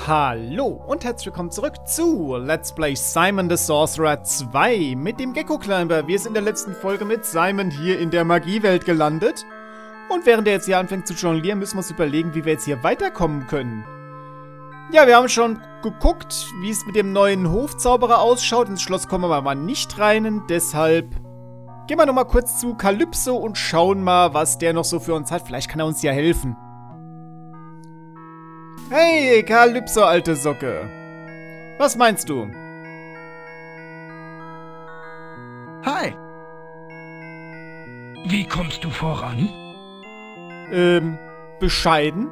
Hallo und herzlich willkommen zurück zu Let's Play Simon the Sorcerer 2 mit dem Gecko Climber. Wir sind in der letzten Folge mit Simon hier in der Magiewelt gelandet. Und während er jetzt hier anfängt zu jonglieren, müssen wir uns überlegen, wie wir jetzt hier weiterkommen können. Ja, wir haben schon geguckt, wie es mit dem neuen Hofzauberer ausschaut. Ins Schloss kommen wir mal nicht rein, und deshalb gehen wir nochmal kurz zu Calypso und schauen mal, was der noch so für uns hat. Vielleicht kann er uns ja helfen. Hey, Calypso, alte Socke. Was meinst du? Hi. Wie kommst du voran? Bescheiden?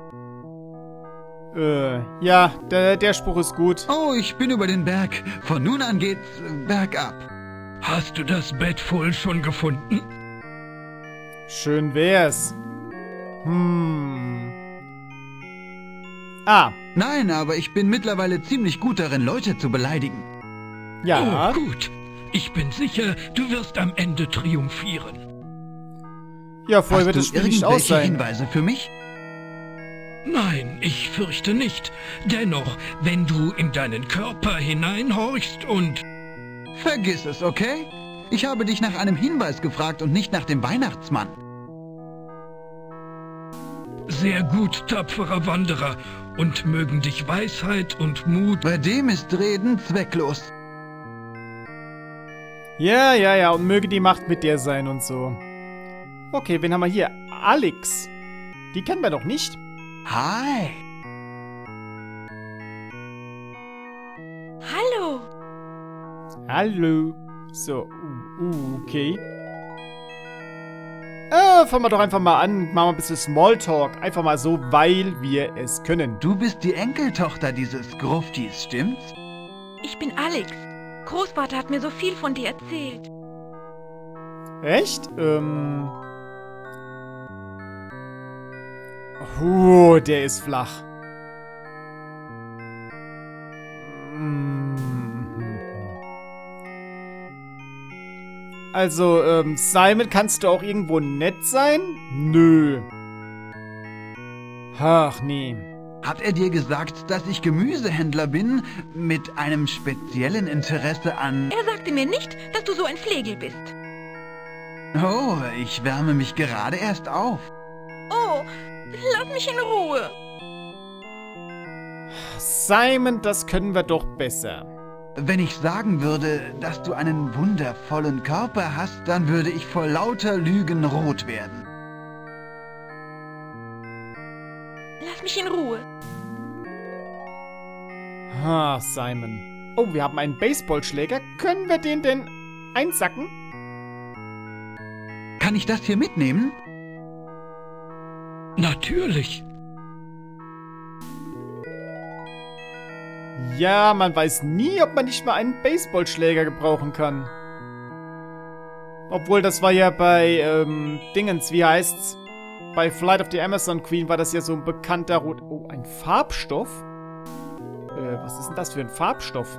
Ja, der Spruch ist gut. Oh, ich bin über den Berg. Von nun an geht's bergab. Hast du das Bett voll schon gefunden? Schön wär's. Ah. Nein, aber ich bin mittlerweile ziemlich gut darin, Leute zu beleidigen. Ja. Oh, gut. Ich bin sicher, du wirst am Ende triumphieren. Ja, vorher wird das Hast du Spiel nicht aus irgendwelche sein. Hinweise für mich? Nein, ich fürchte nicht. Dennoch, wenn du in deinen Körper hineinhorchst und... Vergiss es, okay? Ich habe dich nach einem Hinweis gefragt und nicht nach dem Weihnachtsmann. Sehr gut, tapferer Wanderer, und mögen dich Weisheit und Mut... Bei dem ist Reden zwecklos. Ja, und möge die Macht mit dir sein und so. Okay, wen haben wir hier? Alex. Die kennen wir doch nicht. Hi. Hallo. Hallo. So, okay. Fangen wir doch einfach mal an. Machen wir ein bisschen Smalltalk. Einfach mal so, weil wir es können. Du bist die Enkeltochter dieses Gruftis, stimmt's? Ich bin Alex. Großvater hat mir so viel von dir erzählt. Echt? Der ist flach. Also, Simon, kannst du auch irgendwo nett sein? Nö. Ach, nee. Hat er dir gesagt, dass ich Gemüsehändler bin, mit einem speziellen Interesse an... Er sagte mir nicht, dass du so ein Flegel bist. Oh, ich wärme mich gerade erst auf. Oh, lass mich in Ruhe. Simon, das können wir doch besser. Wenn ich sagen würde, dass du einen wundervollen Körper hast, dann würde ich vor lauter Lügen rot werden. Lass mich in Ruhe. Simon. Oh, wir haben einen Baseballschläger. Können wir den denn einsacken? Kann ich das hier mitnehmen? Natürlich. Ja, man weiß nie, ob man nicht mal einen Baseballschläger gebrauchen kann. Obwohl, das war ja bei, Dingens, wie heißt's? Bei Flight of the Amazon Queen war das ja so ein bekannter Rot... Oh, ein Farbstoff? Was ist denn das für ein Farbstoff?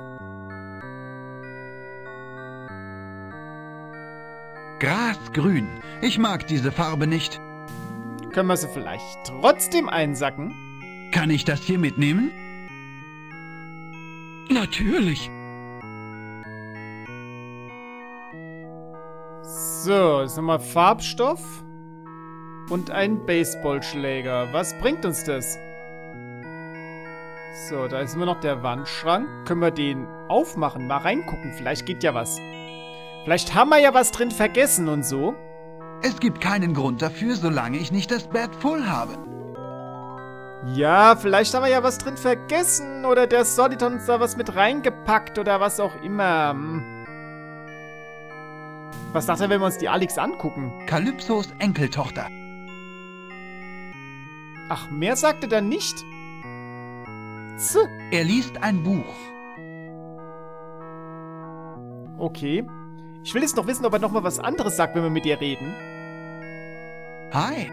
Grasgrün. Ich mag diese Farbe nicht. Können wir sie vielleicht trotzdem einsacken? Kann ich das hier mitnehmen? Natürlich. So, jetzt nochmal Farbstoff und ein Baseballschläger. Was bringt uns das? So, da ist immer noch der Wandschrank. Können wir den aufmachen? Mal reingucken. Vielleicht geht ja was. Vielleicht haben wir ja was drin vergessen und so. Es gibt keinen Grund dafür, solange ich nicht das Bett voll habe. Ja, vielleicht haben wir ja was drin vergessen. Oder der Solid hat uns da was mit reingepackt oder was auch immer. Was sagt er, wenn wir uns die Alex angucken? Calypsos Enkeltochter. Ach, mehr sagt er dann nicht? Er liest ein Buch. Okay. Ich will jetzt noch wissen, ob er noch mal was anderes sagt, wenn wir mit ihr reden. Hi.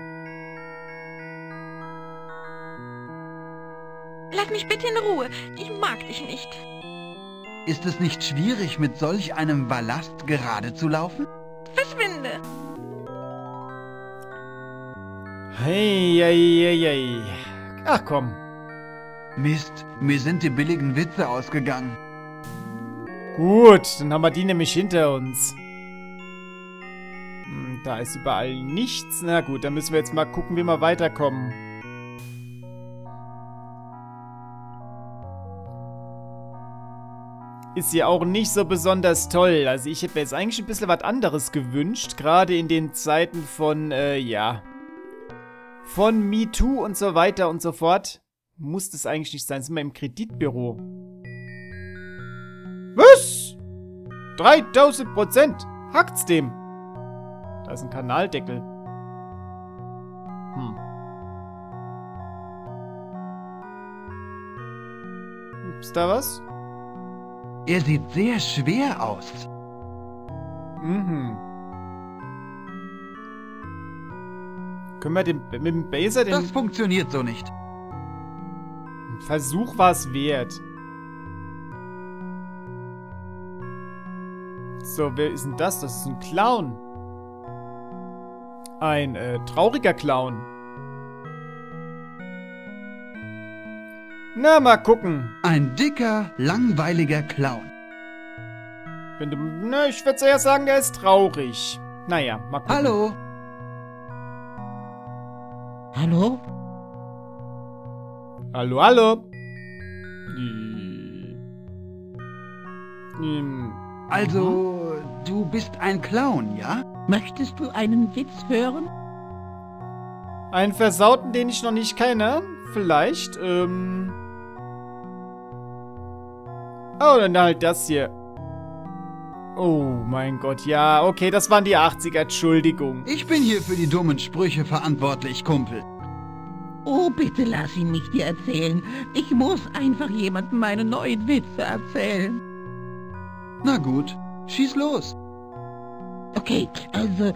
Lass mich bitte in Ruhe. Ich mag dich nicht. Ist es nicht schwierig, mit solch einem Ballast gerade zu laufen? Verschwinde. Hey. Ach komm. Mist, mir sind die billigen Witze ausgegangen. Gut, dann haben wir die nämlich hinter uns. Da ist überall nichts. Na gut, dann müssen wir jetzt mal gucken, wie wir weiterkommen. Ist ja auch nicht so besonders toll. Also ich hätte mir jetzt eigentlich ein bisschen was anderes gewünscht. Gerade in den Zeiten von, ja, von MeToo und so weiter und so fort. Muss das eigentlich nicht sein. Sind wir im Kreditbüro. Was? 3000%. Hackt's dem? Da ist ein Kanaldeckel. Ist da was? Er sieht sehr schwer aus. Können wir mit dem Baser den... Das funktioniert so nicht. Versuch war es wert. So, wer ist denn das? Das ist ein Clown. Ein trauriger Clown. Na, mal gucken. Ein dicker, langweiliger Clown. Wenn du... Na, ich würde eher sagen, der ist traurig. Naja, mal gucken. Hallo? Hallo? Hallo, hallo. Also, du bist ein Clown, ja? Möchtest du einen Witz hören? Einen versauten, den ich noch nicht kenne. Vielleicht, Oh, dann halt das hier. Oh mein Gott, ja. Okay, das waren die 80er, Entschuldigung. Ich bin hier für die dummen Sprüche verantwortlich, Kumpel. Oh, bitte lass ihn mich dir erzählen. Ich muss einfach jemandem meine neuen Witze erzählen. Na gut, schieß los. Okay, also,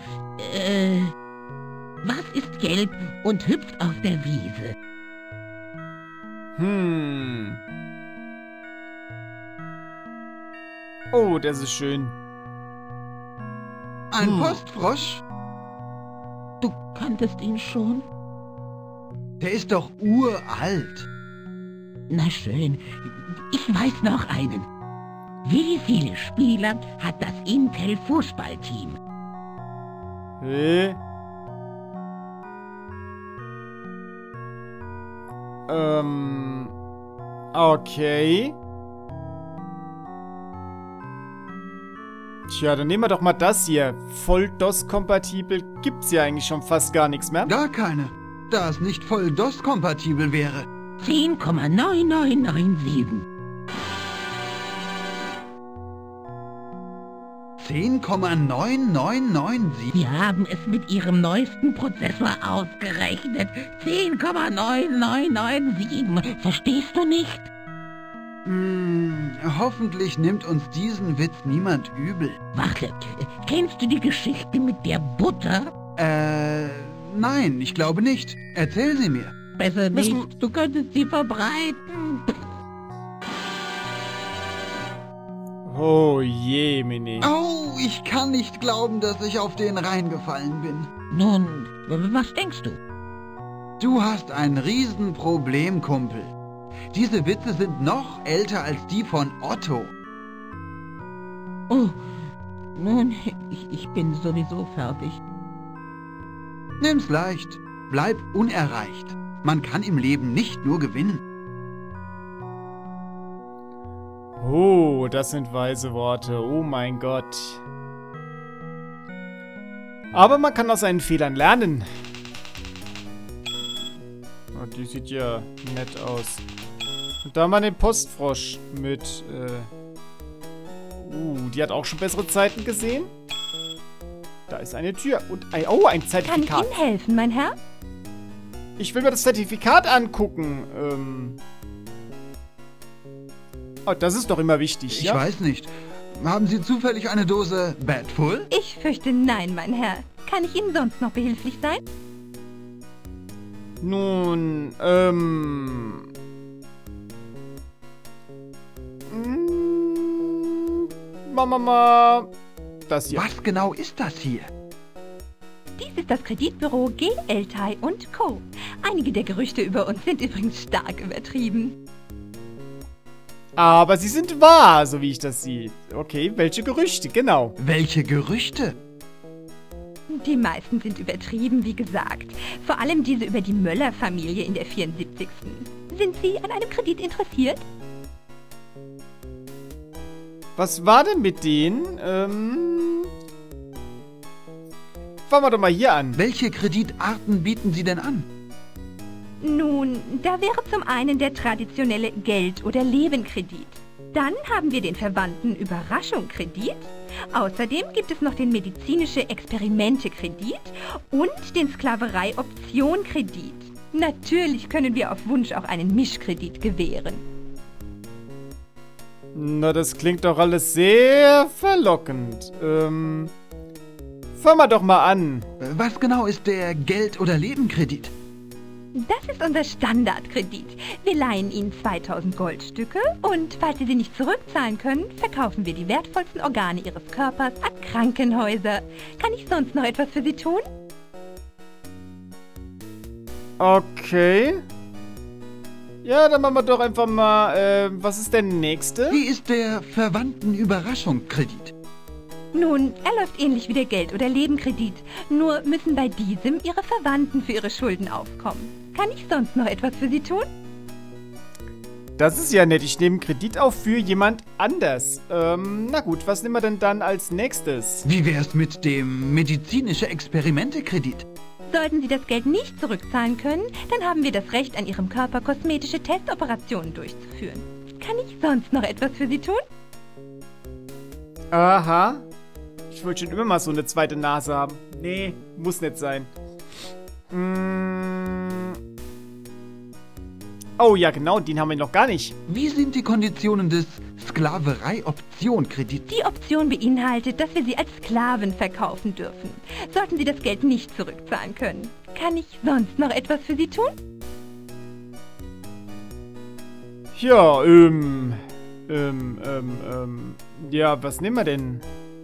was ist gelb und hüpft auf der Wiese? Oh, das ist schön. Ein Postfrosch? Du kanntest ihn schon? Der ist doch uralt. Na schön, ich weiß noch einen. Wie viele Spieler hat das Intel-Fußballteam? Hä? Okay. Tja, dann nehmen wir doch mal das hier. Voll DOS-kompatibel gibt's ja eigentlich schon fast gar nichts mehr. Gar keine, da es nicht voll DOS-kompatibel wäre. 10,9997. 10,9997? Sie haben es mit Ihrem neuesten Prozessor ausgerechnet. 10,9997. Verstehst du nicht? Hoffentlich nimmt uns diesen Witz niemand übel. Warte, kennst du die Geschichte mit der Butter? Nein, ich glaube nicht. Erzähl sie mir. Besser nicht, du könntest sie verbreiten. Oh je, Mini. Oh, ich kann nicht glauben, dass ich auf den reingefallen bin. Nun, was denkst du? Du hast ein Riesenproblem, Kumpel. Diese Witze sind noch älter als die von Otto. Oh, nun, ich bin sowieso fertig. Nimm's leicht. Bleib unerreicht. Man kann im Leben nicht nur gewinnen. Oh, das sind weise Worte. Oh mein Gott. Aber man kann aus seinen Fehlern lernen. Oh, die sieht ja nett aus. Und da haben wir den Postfrosch mit, die hat auch schon bessere Zeiten gesehen. Da ist eine Tür und ein, oh, ein Zertifikat. Kann ich Ihnen helfen, mein Herr? Ich will mir das Zertifikat angucken. Oh, das ist doch immer wichtig, Ich ja? weiß nicht. Haben Sie zufällig eine Dose Bad Full? Ich fürchte nein, mein Herr. Kann ich Ihnen sonst noch behilflich sein? Nun, Mama, das hier. Was genau ist das hier? Dies ist das Kreditbüro G. Eltai & Co. Einige der Gerüchte über uns sind übrigens stark übertrieben. Aber sie sind wahr, so wie ich das sehe. Okay, welche Gerüchte, genau. Welche Gerüchte? Die meisten sind übertrieben, wie gesagt. Vor allem diese über die Möller-Familie in der 74. Sind Sie an einem Kredit interessiert? Was war denn mit denen? Fangen wir doch mal hier an. Welche Kreditarten bieten Sie denn an? Nun, da wäre zum einen der traditionelle Geld- oder Lebenkredit. Dann haben wir den verwandten Überraschungskredit. Außerdem gibt es noch den medizinische Experimente-Kredit und den Sklaverei-Option-Kredit. Natürlich können wir auf Wunsch auch einen Mischkredit gewähren. Na, das klingt doch alles sehr verlockend. Fangen wir doch mal an. Was genau ist der Geld- oder Lebenkredit? Das ist unser Standardkredit. Wir leihen Ihnen 2000 Goldstücke und falls Sie sie nicht zurückzahlen können, verkaufen wir die wertvollsten Organe Ihres Körpers an Krankenhäuser. Kann ich sonst noch etwas für Sie tun? Okay. Ja, dann machen wir doch einfach mal, was ist der nächste? Wie ist der verwandten Überraschungskredit? Nun, er läuft ähnlich wie der Geld- oder Lebenkredit. Nur müssen bei diesem Ihre Verwandten für Ihre Schulden aufkommen. Kann ich sonst noch etwas für Sie tun? Das ist ja nett. Ich nehme einen Kredit auf für jemand anders. Na gut, was nehmen wir denn dann als nächstes? Wie wär's mit dem medizinische Experimente-Kredit? Sollten Sie das Geld nicht zurückzahlen können, dann haben wir das Recht, an Ihrem Körper kosmetische Testoperationen durchzuführen. Kann ich sonst noch etwas für Sie tun? Aha. Ich wollte schon immer mal so eine zweite Nase haben. Nee, muss nicht sein. Oh ja, genau, den haben wir noch gar nicht. Wie sind die Konditionen des Sklaverei-Option-Kredits? Die Option beinhaltet, dass wir Sie als Sklaven verkaufen dürfen. Sollten Sie das Geld nicht zurückzahlen können. Kann ich sonst noch etwas für Sie tun? Ja, ja, was nehmen wir denn?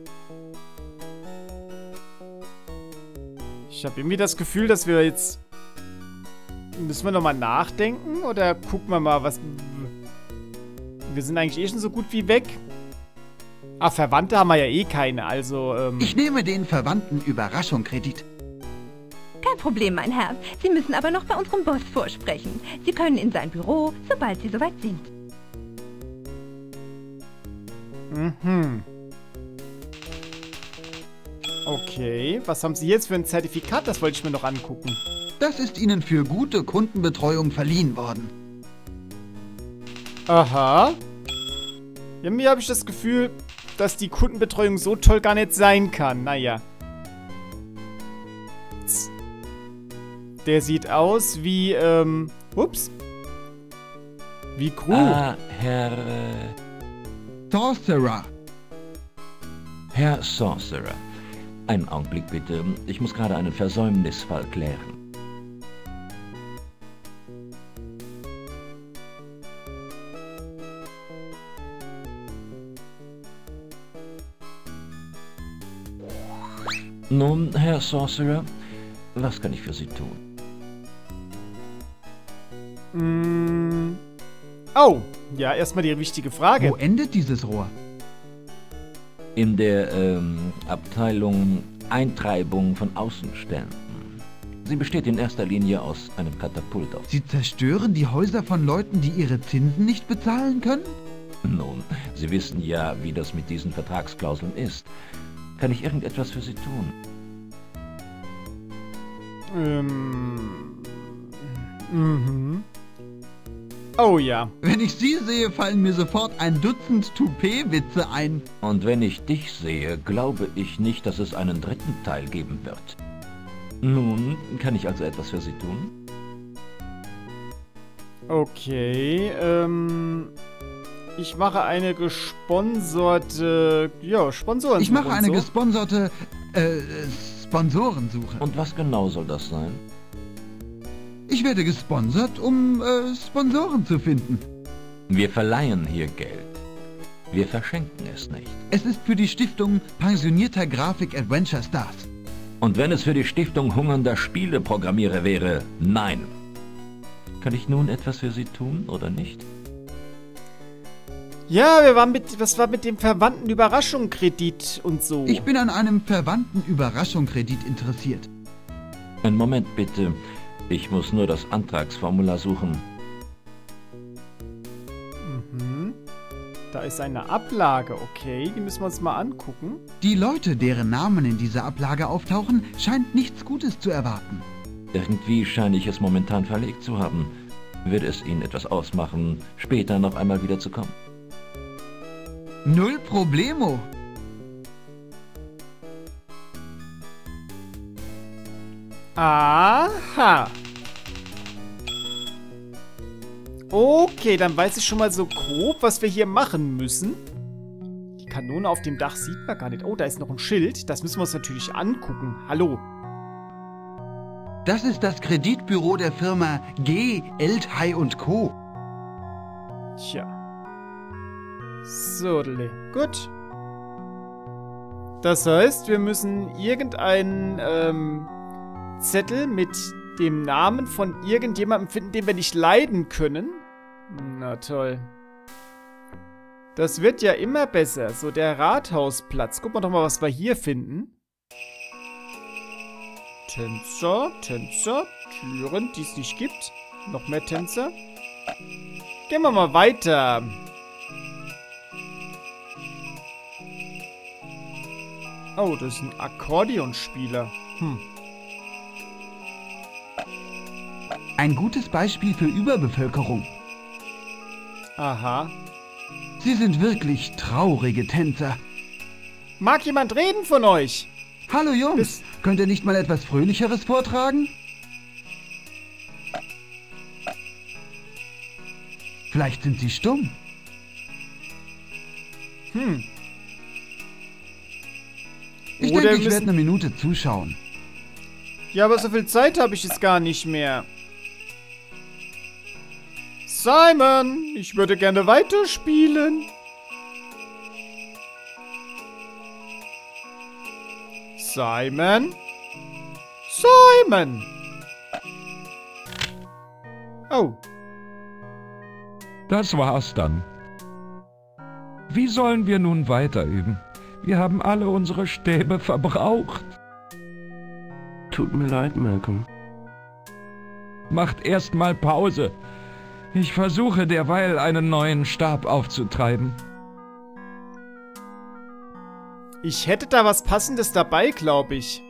Ich habe irgendwie das Gefühl, dass wir jetzt... Müssen wir nochmal nachdenken? Oder gucken wir mal, was... Wir sind eigentlich eh schon so gut wie weg. Ah, Verwandte haben wir ja eh keine, also, Ich nehme den verwandten Überraschungskredit. Kein Problem, mein Herr. Sie müssen aber noch bei unserem Boss vorsprechen. Sie können in sein Büro, sobald Sie soweit sind. Mhm. Okay, was haben Sie jetzt für ein Zertifikat? Das wollte ich mir noch angucken. Das ist Ihnen für gute Kundenbetreuung verliehen worden. Aha. Ja, mir habe ich das Gefühl, dass die Kundenbetreuung so toll gar nicht sein kann. Naja. Der sieht aus wie, ups. Wie Crew. Ah, Sorcerer. Herr Sorcerer. Einen Augenblick bitte. Ich muss gerade einen Versäumnisfall klären. Nun, Herr Sorcerer, was kann ich für Sie tun? Oh, ja, erstmal die wichtige Frage. Wo endet dieses Rohr? In der Abteilung Eintreibung von Außenständen. Sie besteht in erster Linie aus einem Katapult auf. Sie zerstören die Häuser von Leuten, die ihre Zinsen nicht bezahlen können? Nun, Sie wissen ja, wie das mit diesen Vertragsklauseln ist. Kann ich irgendetwas für Sie tun? Oh ja. Wenn ich Sie sehe, fallen mir sofort ein Dutzend Toupet-Witze ein. Und wenn ich dich sehe, glaube ich nicht, dass es einen dritten Teil geben wird. Nun, kann ich also etwas für Sie tun? Okay, ich mache eine gesponserte, ja, Sponsorensuche. Ich mache eine und so. gesponserte, Sponsorensuche. Und was genau soll das sein? Ich werde gesponsert, um, Sponsoren zu finden. Wir verleihen hier Geld. Wir verschenken es nicht. Es ist für die Stiftung pensionierter Grafik Adventure Stars. Und wenn es für die Stiftung hungernder Spieleprogrammierer wäre, nein. Kann ich nun etwas für Sie tun oder nicht? Ja, was war mit dem verwandten Überraschungskredit und so? Ich bin an einem verwandten Überraschungskredit interessiert. Einen Moment bitte. Ich muss nur das Antragsformular suchen. Mhm. Da ist eine Ablage, okay. Die müssen wir uns mal angucken. Die Leute, deren Namen in dieser Ablage auftauchen, scheint nichts Gutes zu erwarten. Irgendwie scheine ich es momentan verlegt zu haben. Wird es Ihnen etwas ausmachen, später noch einmal wieder zu kommen? Null Problemo. Aha. Okay, dann weiß ich schon mal so grob, was wir hier machen müssen. Die Kanone auf dem Dach sieht man gar nicht. Oh, da ist noch ein Schild. Das müssen wir uns natürlich angucken. Hallo. Das ist das Kreditbüro der Firma G. Elthey & Co. Tja. So, gut. Das heißt, wir müssen irgendeinen Zettel mit dem Namen von irgendjemandem finden, den wir nicht leiden können. Na toll. Das wird ja immer besser. So, der Rathausplatz. Gucken wir doch mal, was wir hier finden. Tänzer, Tänzer, Türen, die es nicht gibt. Noch mehr Tänzer. Gehen wir mal weiter. Oh, das ist ein Akkordeonspieler. Ein gutes Beispiel für Überbevölkerung. Aha. Sie sind wirklich traurige Tänzer. Mag jemand reden von euch? Hallo Jungs, könnt ihr nicht mal etwas Fröhlicheres vortragen? Vielleicht sind sie stumm. Ich denke, ich werde eine Minute zuschauen. Ja, aber so viel Zeit habe ich jetzt gar nicht mehr. Simon, ich würde gerne weiterspielen. Simon? Simon! Oh. Das war's dann. Wie sollen wir nun weiter üben? Wir haben alle unsere Stäbe verbraucht. Tut mir leid, Malcolm. Macht erst mal Pause. Ich versuche derweil einen neuen Stab aufzutreiben. Ich hätte da was Passendes dabei, glaube ich.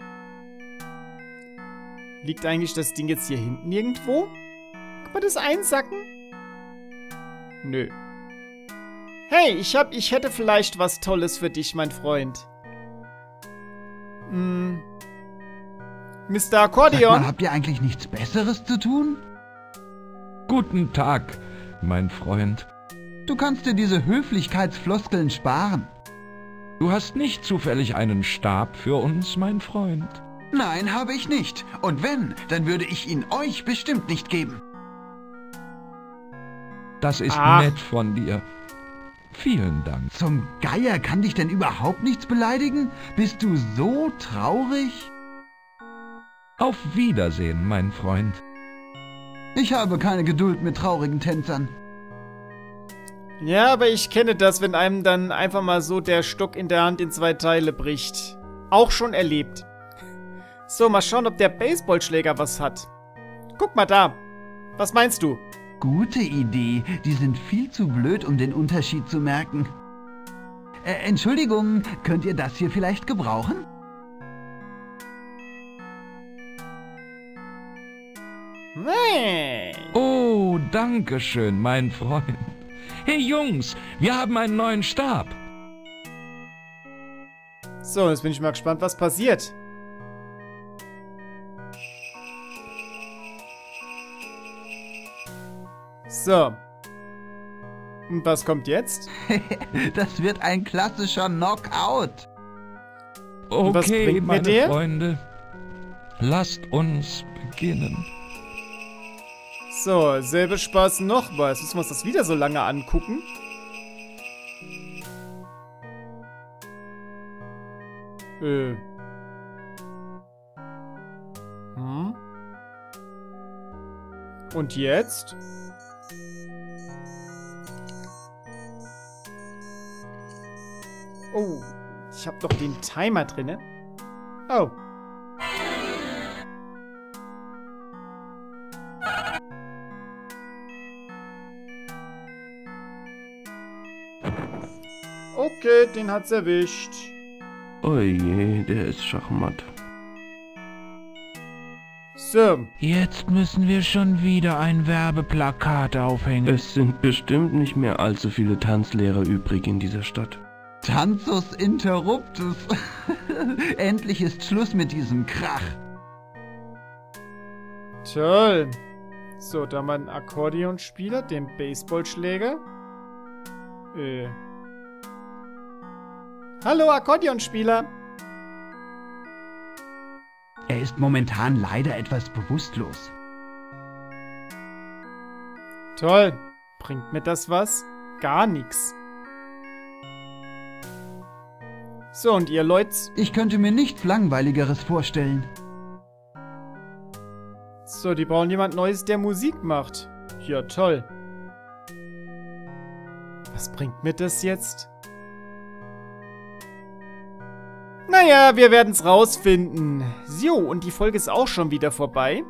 Liegt eigentlich das Ding jetzt hier hinten irgendwo? Kann man das einsacken? Nö. Hey, ich hätte vielleicht was Tolles für dich, mein Freund. Mr. Akkordeon? Sag mal, habt ihr eigentlich nichts Besseres zu tun? Guten Tag, mein Freund. Du kannst dir diese Höflichkeitsfloskeln sparen. Du hast nicht zufällig einen Stab für uns, mein Freund? Nein, habe ich nicht. Und wenn, dann würde ich ihn euch bestimmt nicht geben. Das ist nett von dir. Vielen Dank. Zum Geier, kann dich denn überhaupt nichts beleidigen? Bist du so traurig? Auf Wiedersehen, mein Freund. Ich habe keine Geduld mit traurigen Tänzern. Ja, aber ich kenne das, wenn einem dann einfach mal so der Stock in der Hand in zwei Teile bricht. Auch schon erlebt. So, mal schauen, ob der Baseballschläger was hat. Guck mal da. Was meinst du? Gute Idee. Die sind viel zu blöd, um den Unterschied zu merken. Entschuldigung, könnt ihr das hier vielleicht gebrauchen? Nee. Oh, danke schön, mein Freund. Hey Jungs, wir haben einen neuen Stab. So, jetzt bin ich mal gespannt, was passiert. So. Und was kommt jetzt? Das wird ein klassischer Knockout. Okay, meine Freunde. Lasst uns beginnen. So, selbe Spaß nochmal. Jetzt müssen wir uns das wieder so lange angucken. Und jetzt? Oh, ich habe doch den Timer drinne. Oh. Okay, den hat's erwischt. Oh je, der ist schachmatt. So. Jetzt müssen wir schon wieder ein Werbeplakat aufhängen. Es sind bestimmt nicht mehr allzu viele Tanzlehrer übrig in dieser Stadt. Tanzus interruptus. Endlich ist Schluss mit diesem Krach. Toll. So, da mal einen Akkordeonspieler, den Baseballschläger. Hallo, Akkordeonspieler. Er ist momentan leider etwas bewusstlos. Toll. Bringt mir das was? Gar nichts. So, und ihr Leute? Ich könnte mir nichts Langweiligeres vorstellen. So, die brauchen jemand Neues, der Musik macht. Ja, toll. Was bringt mir das jetzt? Naja, wir werden's rausfinden. So, und die Folge ist auch schon wieder vorbei.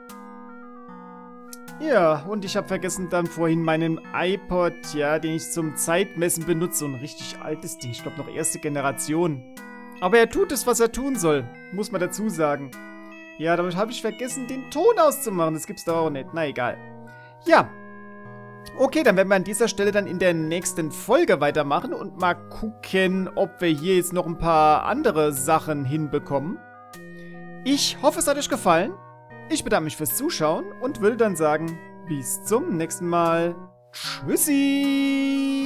Ja, und ich habe vergessen dann vorhin meinen iPod, ja, den ich zum Zeitmessen benutze. So ein richtig altes Ding, ich glaube noch erste Generation. Aber er tut es, was er tun soll, muss man dazu sagen. Ja, damit habe ich vergessen, den Ton auszumachen. Das gibt's doch auch nicht. Na, egal. Ja. Okay, dann werden wir an dieser Stelle dann in der nächsten Folge weitermachen und mal gucken, ob wir hier jetzt noch ein paar andere Sachen hinbekommen. Ich hoffe, es hat euch gefallen. Ich bedanke mich fürs Zuschauen und will dann sagen, bis zum nächsten Mal. Tschüssi!